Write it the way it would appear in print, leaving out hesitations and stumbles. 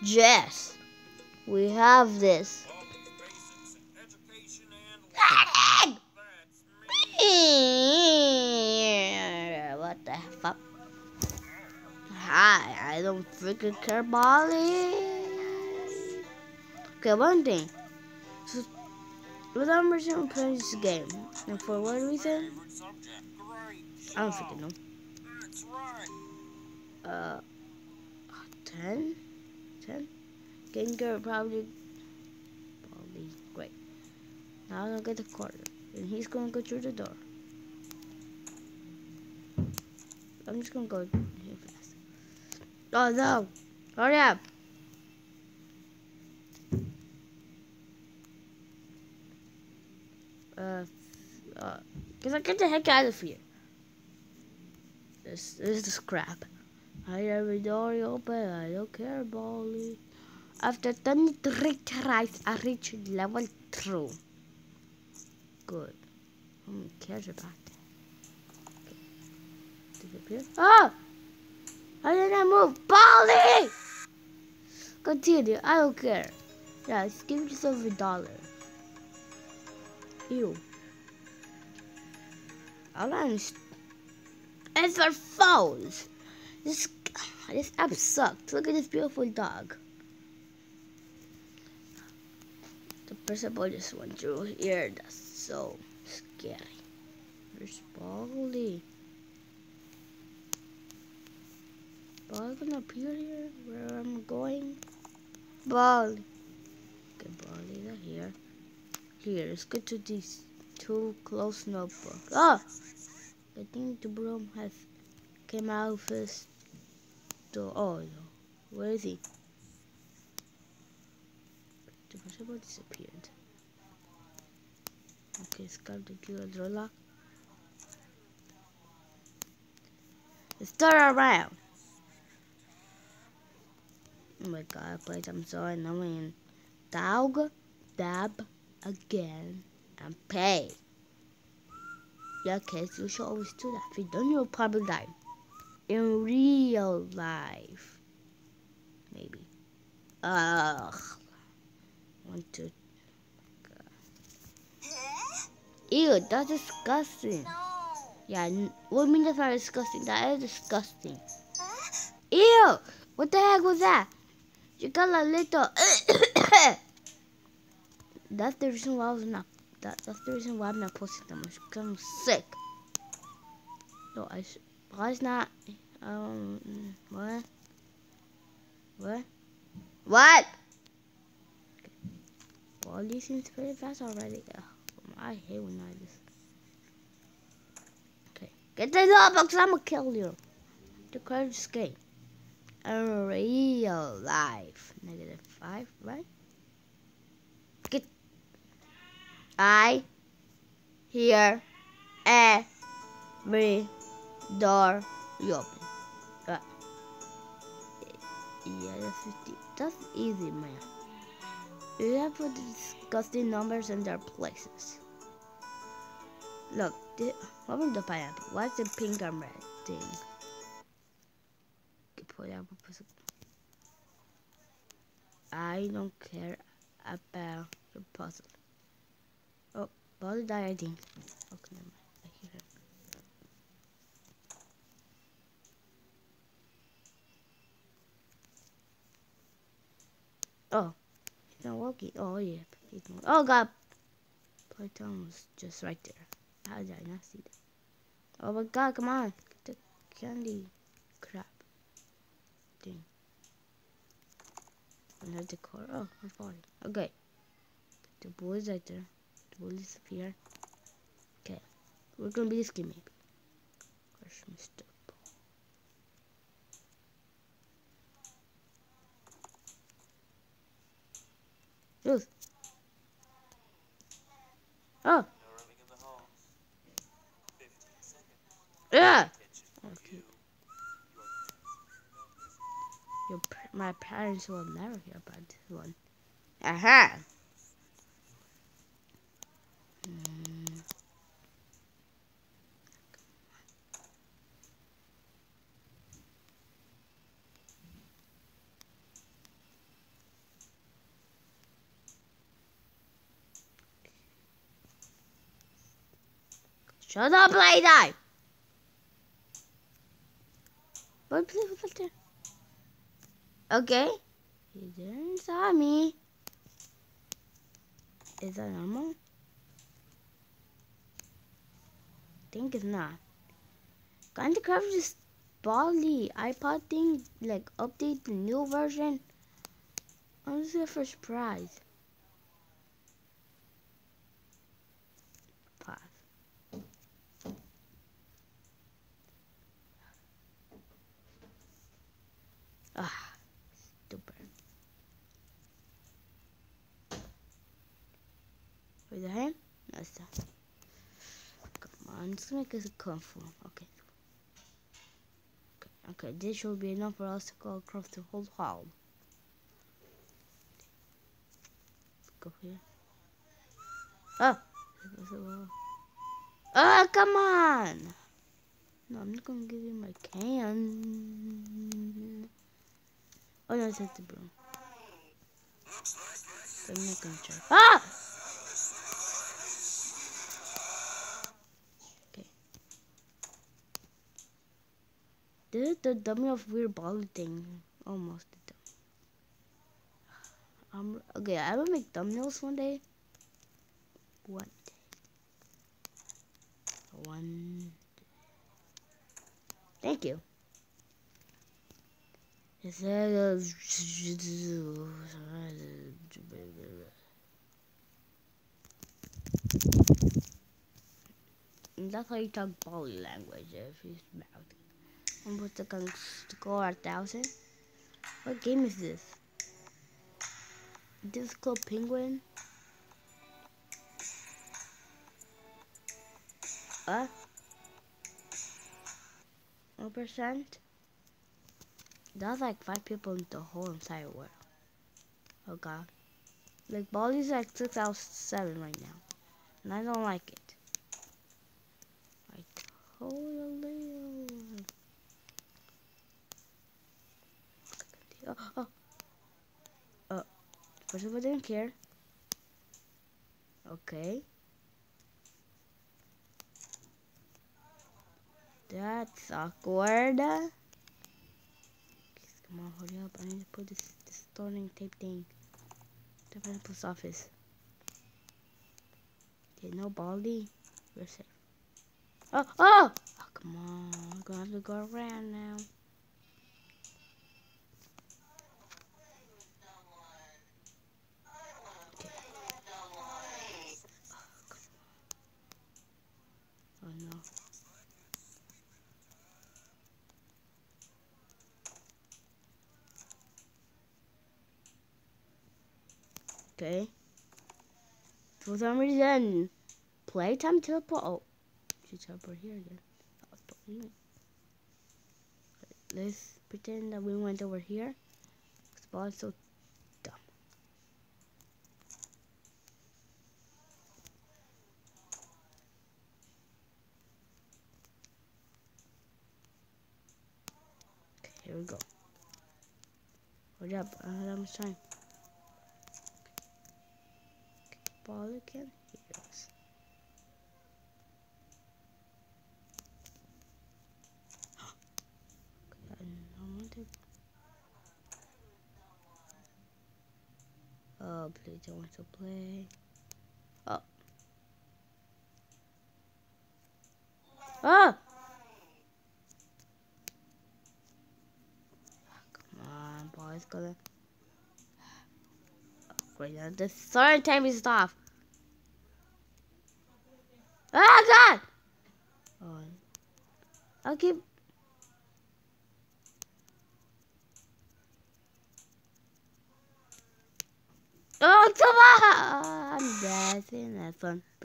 Yes, we have this. What the fuck? Hi, I don't freaking care, Molly. Okay, one thing. So, what I'm reason playing this game, and for what reason? I don't freaking know. 10? 10? Gengar probably great. Now I'm gonna get the quarter, and he's gonna go through the door. I'm just gonna go here fast. Oh no! Hurry up! Cause I get the heck out of here. This is the scrap. I have a door open. I don't care, Bolly. After 23 tries, I reached level 2. Good. Who cares about that? Okay. Disappear. Oh! I didn't move. Bolly! Continue. I don't care. Yes, give yourself $1. Ew. It's our phones. This app sucks. Look at this beautiful dog. The person boy just went through here. That's so scary. There's Baldy. Baldy gonna appear here where I'm going? Baldy. Okay, Baldy, they're here. Here, let's get to these two close notebooks. Oh! I think the broom has came out of his door. Oh no. Where is he? The person boy disappeared. Okay, it's got the door lock. Let's turn around. Oh my god, please, I'm so annoying. Dog, dab, again, and pay. Yeah, kids, you should always do that. If you don't, you'll probably die. In real life. Maybe. Ugh. 1, 2. Ew, that's disgusting. Yeah, what do you mean that's not disgusting? That is disgusting. Ew! What the heck was that? You got a little... That's the reason why I was not... That's the reason why I'm not posting that much. Because I'm sick. No, why is not... What? What? What? Okay. Well, these seems pretty fast already. Ugh, I hate when I just... Okay. Get the box, I'm gonna kill you. The credits game. In real life. -5, right? Get... I hear every door you open. Yeah, that's easy, man. You have to put the disgusting numbers in their places. Look, open the pineapple. What's the pink and red thing? I don't care about the puzzle. Oh, Buzz died, I think. Okay, never mind. I hear him. Oh, he's not walking. Oh, yeah. He's not. Oh, God. Python was just right there. How did I not see that? Oh, my God, come on. Get the candy. Crap. Thing. Another decor. Oh, I'm falling. Okay. The boy's right there. The boy disappeared. Okay. We're gonna be this game, maybe. Where's Mr. Ruth. Oh. Yeah. Okay. My parents will never hear about this one. Aha. Shut up, lady! But please, okay. He didn't saw me. Is that normal? I think it's not. Candy Crush is Bali iPod thing, like update the new version. I'm just here for surprise. Pause. Ah, stupid. Where's the hand? That's that. Come on, let's make this a kung fu. Okay. Okay, this should be enough for us to go across the whole hall. Let's go here. Oh! Oh, come on! No, I'm not gonna give you my can. Oh no, it's at the broom. I'm not gonna try. Ah! Okay. This is the dummy of weird ball thing. Almost the dummy. Okay, I will make thumbnails one day. One day. One day. Thank you. That's how you talk Bali language if you mouth. I'm about to score 1,000. What game is this? This is called Penguin. 1%. That's like 5 people in the whole entire world. Oh god. Like Bali's like 6 out of 7 right now. And I don't like it. I totally first of all I didn't care. Okay. That's awkward. Come on, hurry up. I need to put this storing tape thing. To the post office. Okay, no Baldi. We're safe. Oh, come on. I'm gonna have to go around now. Okay. Oh no. Okay. For some reason, playtime teleport. Oh, she teleport here again. Let's pretend that we went over here. Spot so dumb. Okay, here we go. Hurry up! I don't have that much time. Ball can hear us. Oh, please, I want to play. Oh. Ah! Come on, boys, gonna. Oh, great, now the third time is off. Ah, God! Oh, I'll keep. Oh, come on! That's fun.